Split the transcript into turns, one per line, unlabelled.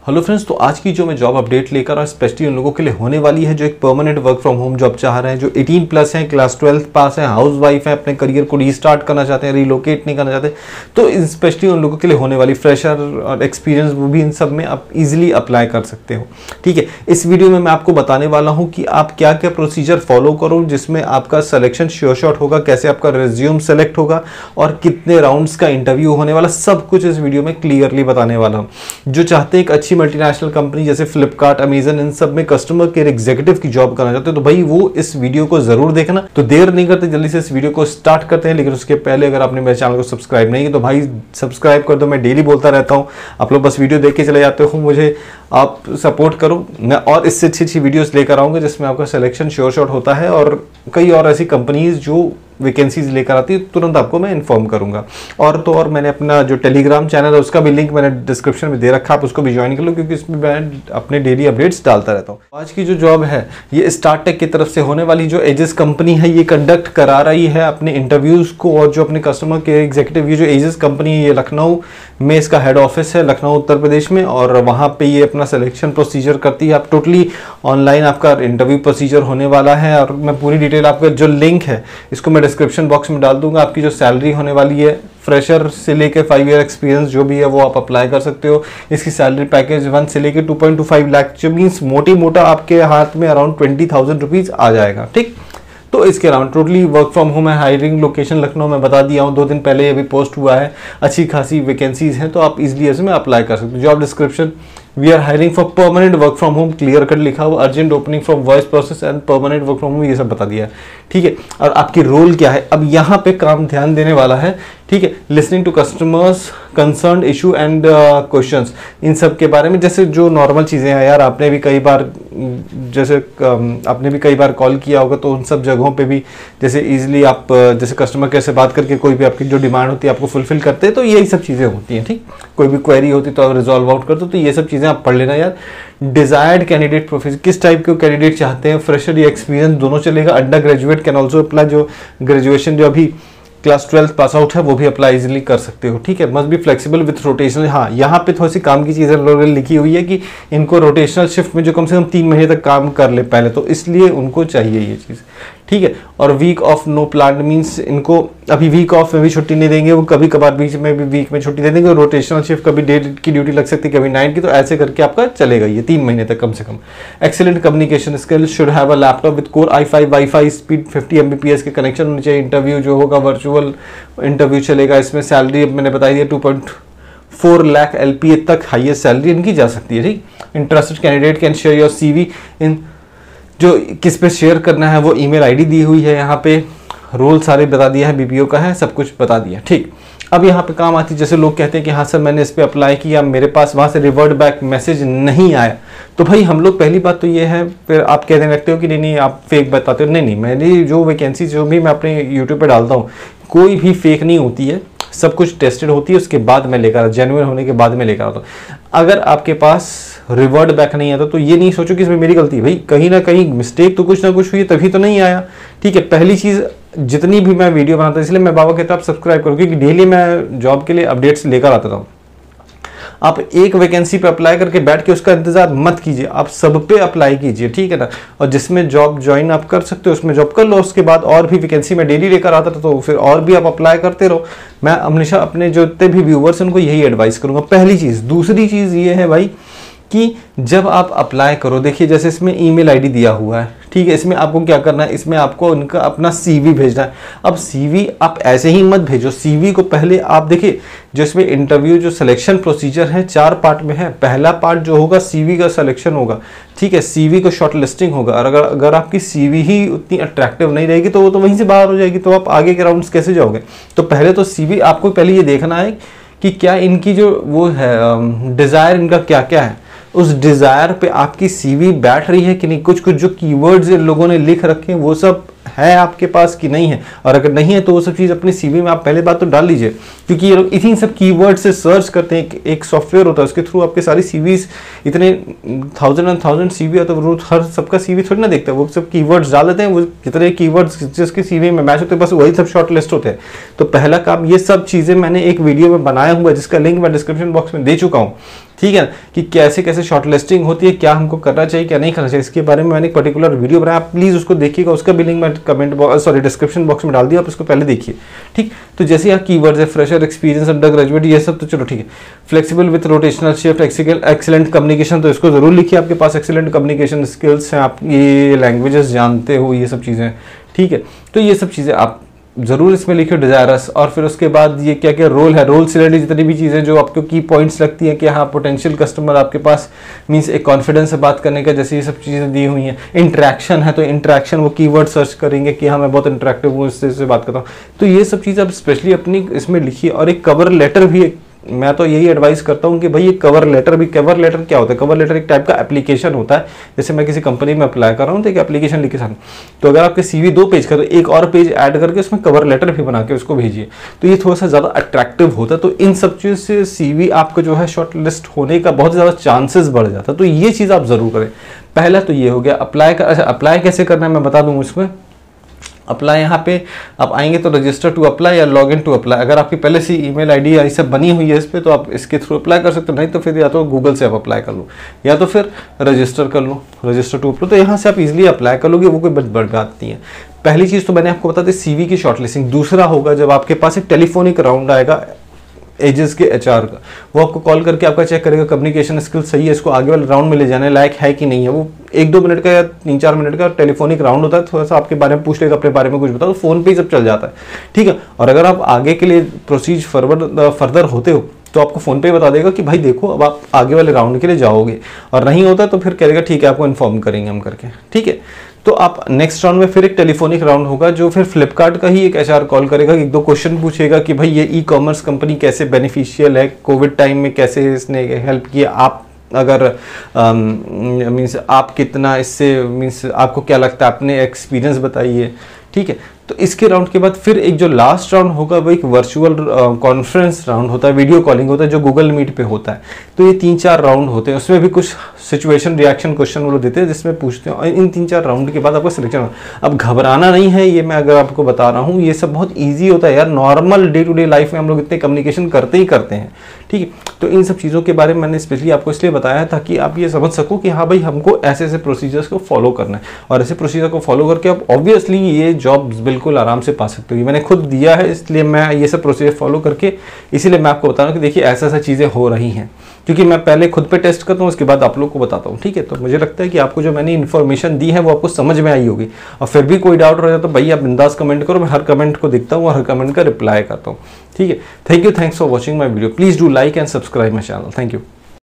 Hello friends, तो आज की जो मैं जॉब अपडेट लेकर और स्पेशली उन लोगों के लिए होने वाली है जो एक permanent work from home job चाह रहे हैं, जो 18 प्लस हैं, क्लास 12 पास हैं, हाउस वाइफ हैं, अपने करियर को रीस्टार्ट करना चाहते हैं, रिलोकेट नहीं करना चाहते, तो स्पेशली उन लोगों के लिए होने वाली फ्रेशर और एक्सपीरियंस वो भी इन सब में आप इजीली अप्लाई कर सकते हो। ठीक है, इस वीडियो में मैं आपको बताने वाला हूँ कि आप क्या क्या प्रोसीजर फॉलो करो जिसमें आपका सिलेक्शन श्योर शॉट होगा, कैसे आपका रिज्यूम सेलेक्ट होगा और कितने राउंड्स का इंटरव्यू होने वाला, सब कुछ इस वीडियो में क्लियरली बताने वाला हूँ। जो चाहते हैं एक अच्छी मल्टीनेशनल कंपनी जैसे फ्लिपकार्ट, अमेजन, इन सब में कस्टमर केयर एग्जीक्यूटिव की जॉब करना चाहते हो तो भाई वो इस वीडियो को जरूर देखना। तो देर नहीं करते, जल्दी से इस वीडियो को स्टार्ट करते हैं। लेकिन उसके पहले अगर आपने मेरे चैनल को सब्सक्राइब नहीं किया तो भाई सब्सक्राइब कर दो। मैं डेली बोलता रहता हूँ, आप लोग बस वीडियो देख के चले जाते हो, मुझे आप सपोर्ट करो। मैं और इससे अच्छी वीडियोस लेकर आऊंगा जिसमें आपका सिलेक्शन श्योर शॉट होता है और कई और ऐसी कंपनीज जो वैकेंसीज लेकर आती है तुरंत आपको मैं इन्फॉर्म करूंगा। और तो और मैंने अपना जो टेलीग्राम चैनल है उसका भी लिंक मैंने डिस्क्रिप्शन में दे रखा, आप उसको भी ज्वाइन कर लो क्योंकि इसमें मैं अपने डेली अपडेट्स डालता रहता हूँ। आज की जो जॉब है ये स्टार्टेक की तरफ से होने वाली जो एजिस कंपनी है ये कंडक्ट करा रही है अपने इंटरव्यूज को, और जो अपने कस्टमर केयर एग्जीक्यूटिव ये जो एजिस कंपनी है ये लखनऊ में इसका हेड ऑफिस है, लखनऊ उत्तर प्रदेश में, और वहाँ पे ये अपना सिलेक्शन प्रोसीजर करती है। आप टोटली ऑनलाइन आपका इंटरव्यू प्रोसीजर होने वाला है और मैं पूरी डिटेल आपका जो लिंक है इसको मैं डिस्क्रिप्शन बॉक्स में डाल दूंगा। आपकी जो सैलरी होने वाली है फ्रेशर से लेके 5 ईयर एक्सपीरियंस जो भी है वो आप अप्लाई कर सकते हो। इसकी सैलरी पैकेज 1 से लेके 2.25 लाख, जो मीन्स मोटी मोटा आपके हाथ में अराउंड 20,000 रुपीज आ जाएगा। ठीक, तो इसके around totally work from home है। हायरिंग लोकेशन लखनऊ में बता दिया हूँ, 2 दिन पहले ये भी पोस्ट हुआ है। अच्छी खासी वैकेंसीज हैं तो आप इजीली इसमें अप्लाई कर सकते हो। Job description, we are hiring for permanent work from home, clear cut लिखा हुआ, urgent opening from voice process and permanent work from home, ये सब बता दिया है। ठीक है, और आपकी रोल क्या है, अब यहाँ पे काम ध्यान देने वाला है। ठीक है, listening to customers concern issue and questions, इन सब के बारे में, जैसे जो नॉर्मल चीज़ें हैं यार, आपने भी कई बार कॉल किया होगा तो उन सब जगहों पे भी जैसे इजीली आप जैसे कस्टमर केयर से बात करके कोई भी आपकी जो डिमांड होती है आपको फुलफिल करते हैं, तो यही सब चीज़ें होती हैं। ठीक, कोई भी क्वेरी होती तो आप रिजॉल्व आउट करते हो, तो ये सब चीज़ें आप पढ़ लेना यार। डिजायर्ड कैंडिडेट प्रोफेशन, किस टाइप के कैंडिडेट चाहते हैं, फ्रेशर या एक्सपीरियंस दोनों चलेगा। Under graduate can also apply, जो ग्रेजुएशन जो अभी क्लास 12 पास आउट है वो भी अप्लाई इजीली कर सकते हो। ठीक है, must be flexible with rotational. हाँ, यहाँ पे थोड़ी सी काम की चीज़ें लोगों ने लिखी हुई है कि इनको रोटेशनल शिफ्ट में जो कम से कम 3 महीने तक काम कर ले पहले, तो इसलिए उनको चाहिए ये चीज़। ठीक है, और week off no plan means इनको अभी वीक ऑफ में भी छुट्टी नहीं देंगे, वो कभी कभार बीच में भी वीक में छुट्टी दे देंगे। रोटेशनल शिफ्ट कभी डे की ड्यूटी लग सकती है, कभी नाइट की, तो ऐसे करके आपका चलेगा ये 3 महीने तक कम से कम। Excellent communication skill, should have a laptop with core i5 wifi speed 50 Mbps के कनेक्शन होने चाहिए। इंटरव्यू जो होगा वर्चुअल इंटरव्यू चलेगा। इसमें सैलरी मैंने बताई है 2.4 लाख LPA तक हाईएस्ट सैलरी इनकी जा सकती है। ठीक, interested candidate can share your CV in, जो किस पे शेयर करना है वो ईमेल आईडी दी हुई है यहाँ पे। रोल सारे बता दिया है, BPO का है, सब कुछ बता दिया। ठीक, अब यहाँ पे काम आती है जैसे लोग कहते हैं कि हाँ सर मैंने इस पे अप्लाई किया, मेरे पास वहाँ से रिवर्ट बैक मैसेज नहीं आया, तो भाई हम लोग पहली बात तो ये है, फिर आप कहने लगते हो कि नहीं आप फेक बताते हो। नहीं, मैंने जो वैकेंसी जो भी मैं अपने यूट्यूब पे डालता हूँ कोई भी फेक नहीं होती है, सब कुछ टेस्टेड होती है, उसके बाद मैं लेकर जेन्युइन होने के बाद मैं लेकर आता हूँ। अगर आपके पास रिवर्ट बैक नहीं आता तो ये नहीं सोचो कि इसमें मेरी गलती है, भाई कहीं ना कहीं मिस्टेक तो कुछ ना कुछ हुई तभी तो नहीं आया। ठीक है, पहली चीज़ जितनी भी मैं वीडियो बनाता हूँ, इसलिए मैं बाबा कहता हूँ आप सब्सक्राइब करो क्योंकि डेली मैं जॉब के लिए अपडेट्स लेकर आता हूँ। आप एक वैकेंसी पे अप्लाई करके बैठ के उसका इंतजार मत कीजिए, आप सब पे अप्लाई कीजिए। ठीक है ना, और जिसमें जॉब ज्वाइन आप कर सकते हो उसमें जॉब कर लो। उसके बाद और भी वैकेंसी में डेली लेकर आता था तो फिर और भी आप अप्लाई करते रहो। मैं हमेशा अपने जो जितने भी व्यूवर्स हैं उनको यही एडवाइस करूंगा, पहली चीज़। दूसरी चीज़ ये है भाई कि जब आप अप्लाई करो, देखिए जैसे इसमें ईमेल आईडी दिया हुआ है, ठीक है, इसमें आपको क्या करना है, इसमें आपको उनका अपना CV भेजना है। अब CV आप ऐसे ही मत भेजो, CV को पहले आप देखिए, जो इसमें इंटरव्यू जो सिलेक्शन प्रोसीजर है 4 पार्ट में है। पहला पार्ट जो होगा CV का सिलेक्शन होगा। ठीक है, CV को शॉर्ट लिस्टिंग होगा, और अगर आपकी CV ही उतनी अट्रैक्टिव नहीं रहेगी तो वो तो वहीं से बाहर हो जाएगी, तो आप आगे के राउंड्स कैसे जाओगे। तो पहले तो CV आपको पहले ये देखना है कि क्या इनकी जो वो है डिज़ायर इनका क्या क्या है, उस डिज़ायर पे आपकी CV बैठ रही है कि नहीं। कुछ कुछ जो कीवर्ड्स इन लोगों ने लिख रखे हैं वो सब है आपके पास कि नहीं है, और अगर नहीं है तो वो सब चीज़ अपनी सीवी में आप पहले बात तो डाल लीजिए, क्योंकि ये लोग इन्हीं सब कीवर्ड से सर्च करते हैं। एक सॉफ्टवेयर होता है, उसके थ्रू आपके सारी सीवीज, इतने 1000 सीवी है, तो वो हर सबका सीवी थोड़ी ना देखता है, वो सब कीवर्ड्स डाल देते हैं, वो जितने कीवर्ड्स जिसके सीवी में मैच होते हैं बस वही सब शॉर्ट लिस्ट होते हैं। तो पहला काम, ये सब चीज़ें मैंने एक वीडियो में बनाया हुआ है जिसका लिंक मैं डिस्क्रिप्शन बॉक्स में दे चुका हूँ, ठीक है, कि कैसे कैसे शॉर्ट लिस्टिंग होती है, क्या हमको करना चाहिए क्या नहीं करना चाहिए, इसके बारे में मैंने एक पर्टिकुलर वीडियो बनाया, आप प्लीज उसको देखिएगा, उसका भी लिंक मैं डिस्क्रिप्शन बॉक्स में डाल दिया, आप उसको पहले देखिए, ठीक। तो जैसे यहाँ कीवर्ड्स है, फ्रेशर, एक्सपीरियंस, अंडर ग्रेजुएट, ये सब तो चलो ठीक है। Flexible with rotational shift, excellent communication, तो इसको जरूर लिखिए, आपके पास एक्सीलेंट कम्युनिकेशन स्किल्स हैं, आप ये लैंग्वेजेस जानते हो, ये सब चीज़ें, ठीक है। तो ये सब चीज़ें आप जरूर इसमें लिखिए, डिजायरस। और फिर उसके बाद ये क्या क्या रोल है, रोल से रिलेटेड जितनी भी चीज़ें जो आपको की पॉइंट्स लगती हैं कि हाँ पोटेंशियल कस्टमर आपके पास मीन्स एक कॉन्फिडेंस से बात करने का, जैसे ये सब चीज़ें दी हुई हैं। इंटरेक्शन है तो इंटरेक्शन वो कीवर्ड सर्च करेंगे कि हाँ मैं बहुत इंटरेक्टिव हूँ, इससे बात करता हूँ, तो ये सब चीज़ आप स्पेशली अपनी इसमें लिखिए। और एक कवर लेटर भी, मैं तो यही एडवाइस करता हूँ कि भाई ये कवर लेटर भी, कवर लेटर क्या होता है, कवर लेटर एक टाइप का एप्लीकेशन होता है। जैसे मैं किसी कंपनी में अप्लाई कर रहा हूँ तो एक एप्लीकेशन लिख के साथ, तो अगर आपके सीवी 2 पेज का, तो एक और पेज ऐड करके उसमें कवर लेटर भी बना के उसको भेजिए, तो ये थोड़ा सा ज़्यादा अट्रैक्टिव होता है। तो इन सब चीज़ से सीवी आपका जो है शॉर्ट लिस्ट होने का बहुत ज़्यादा चांसेस बढ़ जाता है। तो ये चीज़ आप ज़रूर करें। पहला तो ये हो गया अप्लाई का। अच्छा, अप्लाई कैसे करना है मैं बता दूँ इसमें। अप्लाई यहाँ पे आप आएंगे तो रजिस्टर टू अप्लाई या लॉग इन टू अप्लाई, अगर आपकी पहले से ईमेल आईडी ये सब बनी हुई है इस पर तो आप इसके थ्रू अप्लाई कर सकते हो, नहीं तो फिर या तो गूगल से आप अप्लाई कर लो या तो फिर रजिस्टर कर लो, रजिस्टर टू अप्लाई, तो यहाँ से आप इजीली अप्लाई कर लोगे, वो कोई बड़ी बात नहीं है। पहली चीज़ तो मैंने आपको बता दी सीवी की शॉर्टलिस्टिंग। दूसरा होगा जब आपके पास एक टेलीफोनिक राउंड आएगा एजेस के एचआर का, वो आपको कॉल करके आपका चेक करेगा कम्युनिकेशन स्किल सही है, इसको आगे वाले राउंड में ले जाने लायक है कि नहीं है। वो 1-2 मिनट का या 3-4 मिनट का टेलीफोनिक राउंड होता है, थोड़ा सा आपके बारे में पूछ लेगा, अपने बारे में कुछ बताओ, तो फोन पे ही सब चल जाता है, ठीक है। और अगर आप आगे के लिए प्रोसीज फर्दर होते हो तो आपको फोन पे बता देगा कि भाई देखो अब आप आगे वाले राउंड के लिए जाओगे, और नहीं होता तो फिर कहेगा ठीक है आपको इन्फॉर्म करेंगे हम करके, ठीक है। तो आप नेक्स्ट राउंड में फिर एक टेलीफोनिक राउंड होगा जो फिर फ्लिपकार्ट का ही एक एचआर कॉल करेगा, 1-2 क्वेश्चन पूछेगा कि भाई ये ई-कॉमर्स कंपनी कैसे बेनिफिशियल है, कोविड टाइम में कैसे इसने हेल्प किया, आप अगर मीन्स आप कितना इससे मीन्स आपको क्या लगता है, अपने एक्सपीरियंस बताइए, ठीक है। तो इसके राउंड के बाद फिर एक जो लास्ट राउंड होगा वो एक वर्चुअल कॉन्फ्रेंस राउंड होता है, वीडियो कॉलिंग होता है जो गूगल मीट पे होता है। तो ये 3-4 राउंड होते हैं, उसमें भी कुछ सिचुएशन रिएक्शन क्वेश्चन वो लोग देते हैं जिसमें पूछते हैं, और इन 3-4 राउंड के बाद आपका सिलेक्शन होगा। अब घबराना नहीं है, ये मैं अगर आपको बता रहा हूँ ये सब बहुत ईजी होता है यार, normal day to day life में हम लोग इतने कम्युनिकेशन करते ही करते हैं, ठीक है। तो इन सब चीज़ों के बारे में मैंने स्पेशली आपको इसलिए बताया ताकि आप ये समझ सको कि हाँ भाई हमको ऐसे ऐसे प्रोसीजर्स को फॉलो करना है, और ऐसे प्रोसीजर को फॉलो करके आप ऑब्वियसली ये जॉब बिल्कुल आराम से पा सकते हो। मैंने खुद दिया है इसलिए मैं ये सब प्रोसीजर फॉलो करके, इसीलिए मैं आपको बता रहा हूँ कि देखिए ऐसा ऐसा चीज़ें हो रही हैं, क्योंकि मैं पहले खुद पे टेस्ट करता हूँ उसके बाद आप लोग को बताता हूँ, ठीक है। तो मुझे लगता है कि आपको जो मैंने इन्फॉर्मेशन दी है वो आपको समझ में आई होगी, और फिर भी कोई डाउट रह जाए तो भाई आप बिंदास कमेंट करो, मैं हर कमेंट को देखता हूँ और हर कमेंट का रिप्लाई करता हूँ, ठीक है। Thank you, thanks for watching my video, please do like and subscribe my channel, thank you.